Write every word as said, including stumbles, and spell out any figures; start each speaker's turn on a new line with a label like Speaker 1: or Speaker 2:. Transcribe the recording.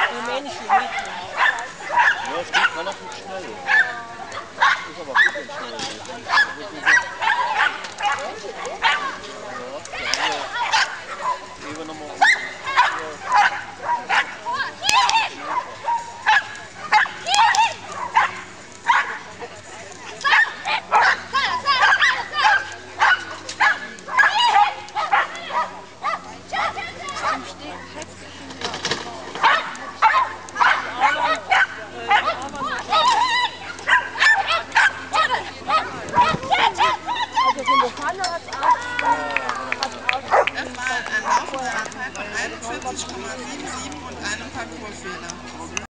Speaker 1: rumänische Mädchen.
Speaker 2: Ja, es geht relativ schnell. Ist aber gut, wenn es schnell geht. Ja, eben nochmal.
Speaker 3: Das war ein Lauf von einundvierzig Komma sieben sieben und einem Parcoursfehler.